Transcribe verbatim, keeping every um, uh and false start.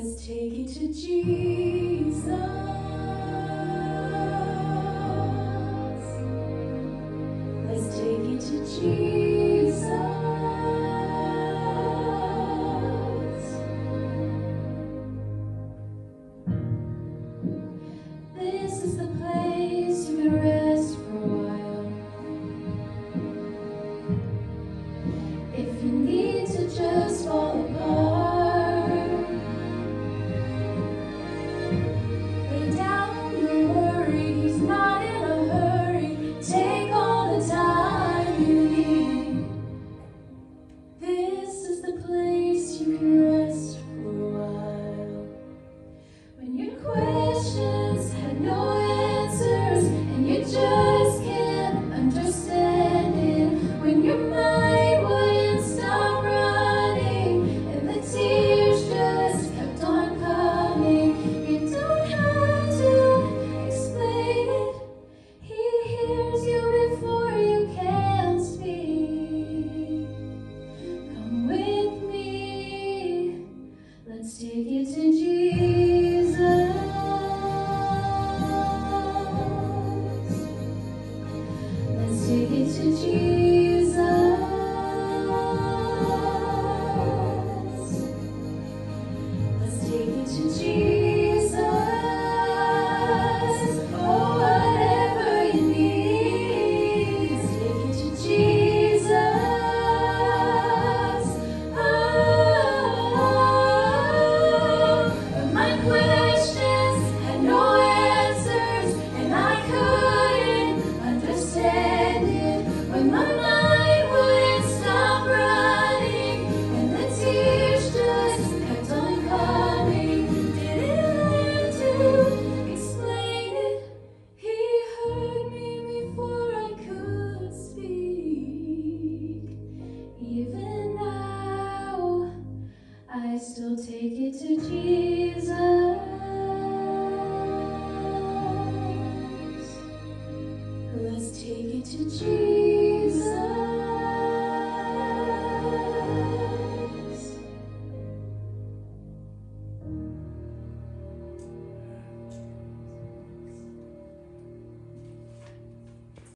Let's take it to Jesus. Let's take it to Jesus. This is the place you can rest for a while. If you need to just fall apart, lay down your worry. He's not in a hurry. Take all the time you need. This is the place you can rest for a while. When your questions had no answers and you just can't understand it. When your mind wouldn't stop running and the tears just kept on coming. You don't have to explain it. He hears you before you can speak. Come with me. Let's take it to Jesus. Let's take it to Jesus. Let's take it to Jesus. Oh, whatever you need, let's take it to Jesus. Oh, my questions had no answers, and I couldn't understand it. When my mind wouldn't stop running, and the tears just kept on coming. Didn't have to explain it. He heard me before I could speak. Even now, I still take it to Jesus. Let's take it to Jesus.